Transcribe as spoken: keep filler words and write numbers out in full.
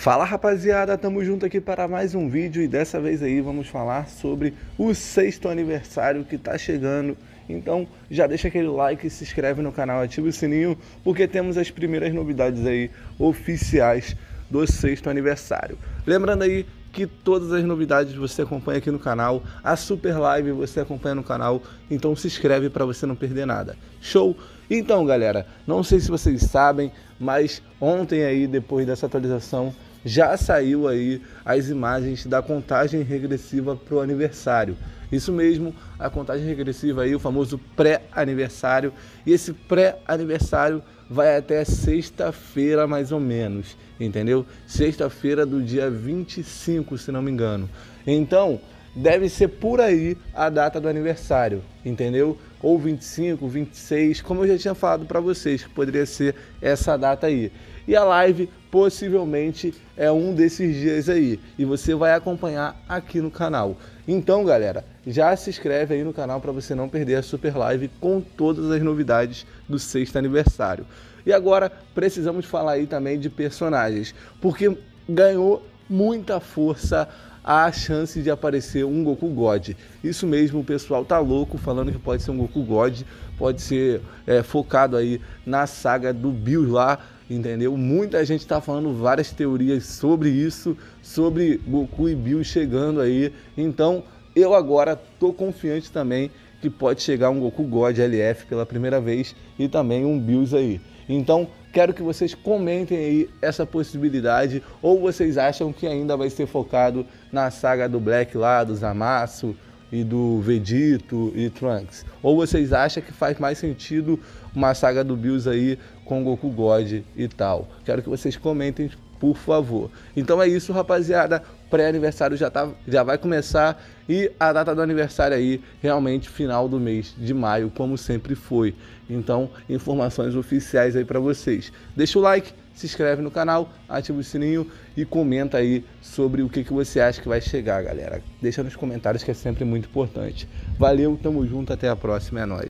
Fala rapaziada, tamo junto aqui para mais um vídeo e dessa vez aí vamos falar sobre o sexto aniversário que tá chegando. Então já deixa aquele like, se inscreve no canal, ativa o sininho, porque temos as primeiras novidades aí oficiais do sexto aniversário. Lembrando aí que todas as novidades você acompanha aqui no canal, a super live você acompanha no canal, então se inscreve para você não perder nada. Show? Então galera, não sei se vocês sabem, mas ontem aí, depois dessa atualização, já saiu aí as imagens da contagem regressiva para o aniversário. Isso mesmo, a contagem regressiva aí, o famoso pré-aniversário, e esse pré-aniversário vai até sexta-feira mais ou menos, entendeu? Sexta-feira do dia vinte e cinco, se não me engano. Então, deve ser por aí a data do aniversário, entendeu? Ou vinte e cinco, vinte e seis, como eu já tinha falado para vocês, que poderia ser essa data aí. E a live possivelmente é um desses dias aí, e você vai acompanhar aqui no canal. Então galera, já se inscreve aí no canal para você não perder a super live com todas as novidades do sexto aniversário. E agora precisamos falar aí também de personagens, porque ganhou muita força a chance de aparecer um Goku God. Isso mesmo, o pessoal tá louco falando que pode ser um Goku God, pode ser é, focado aí na saga do Bills lá, entendeu? Muita gente tá falando várias teorias sobre isso, sobre Goku e Bills chegando aí. Então eu agora tô confiante também que pode chegar um Goku God L F pela primeira vez e também um Bills aí. Então quero que vocês comentem aí essa possibilidade, ou vocês acham que ainda vai ser focado na saga do Black lá, do Zamasu e do Vegito e Trunks, ou vocês acham que faz mais sentido uma saga do Bills aí com Goku God e tal. Quero que vocês comentem, por favor. Então é isso, rapaziada, pré-aniversário já, tá, já vai começar, e a data do aniversário aí realmente final do mês de maio, como sempre foi. Então, informações oficiais aí para vocês. Deixa o like, se inscreve no canal, ativa o sininho e comenta aí sobre o que, que você acha que vai chegar, galera. Deixa nos comentários, que é sempre muito importante. Valeu, tamo junto, até a próxima, é nóis.